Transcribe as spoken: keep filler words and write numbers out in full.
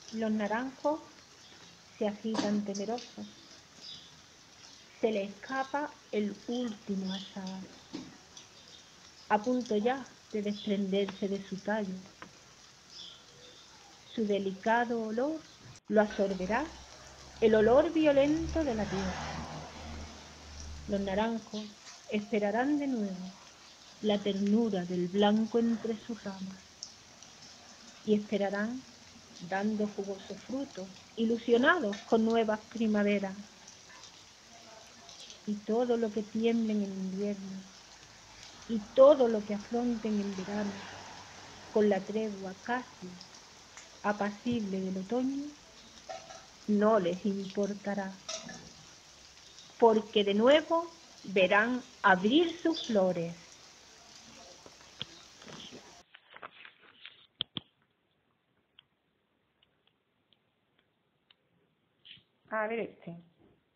Los naranjos se agitan temerosos. Se le escapa el último azahar, a punto ya de desprenderse de su tallo. Su delicado olor lo absorberá el olor violento de la tierra. Los naranjos esperarán de nuevo la ternura del blanco entre sus ramas y esperarán dando jugosos frutos, ilusionados con nuevas primaveras. Y todo lo que tiemblen en invierno y todo lo que afronten en verano, con la tregua casi apacible del otoño, no les importará, porque de nuevo verán abrir sus flores. A ver este.